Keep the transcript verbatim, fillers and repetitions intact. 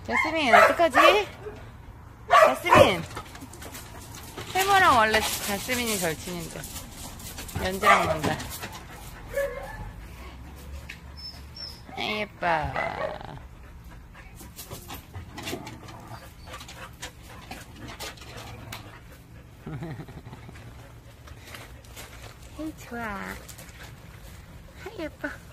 자스민, 어떡하지? 자스민! 세모랑 원래 자스민이 절친인데. 연지랑 논다. 아, 예뻐. 에이, 좋아. 아, 예뻐.